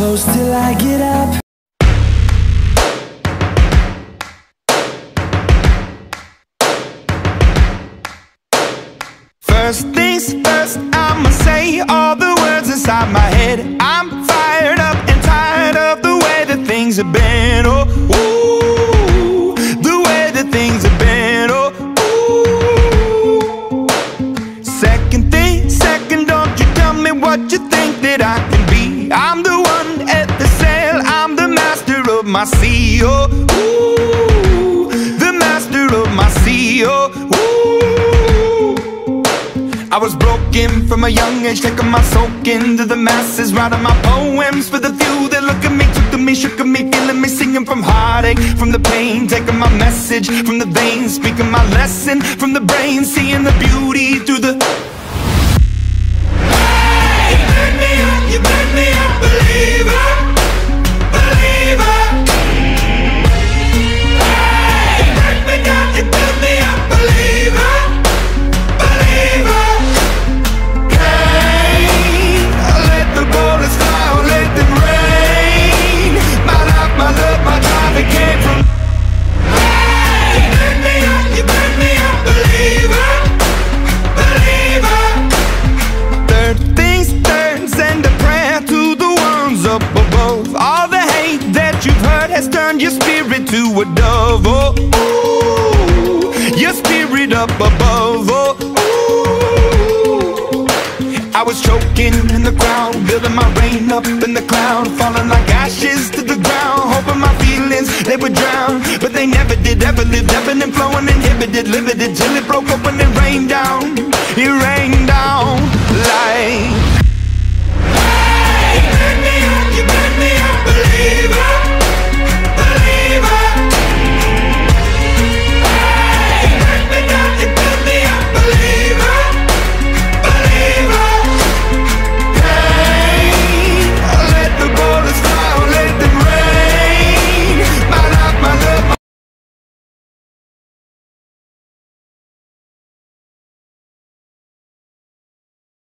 close till I get up. First things first, I'ma say all the words inside my head. I'm fired up and tired of the way that things have been. Oh, ooh, the way that things have been. Oh, ooh. Second thing, second, don't you tell me what you think that I can be. I'm the one at the sail, I'm the master of my sea. Oh, ooh, the master of my sea. Oh, ooh. I was broken from a young age, taking my soak into the masses, writing my poems for the few that look at me, took to me, shook at me, feeling me, singing from heartache, from the pain, taking my message from the veins, speaking my lesson from the brain, seeing the beauty through the... Hey, you burn me up, you burn me up, believer, believer. Hey, you burn me down, you burn me up, believer, believer. Has turned your spirit to a dove. Oh, ooh, your spirit up above. Oh, ooh. I was choking in the crowd, building my rain up in the cloud, falling like ashes to the ground, hoping my feelings, they would drown, but they never did, ever lived, ebbing and flowing, inhibited, limited, till it broke open and rained down. It rained down like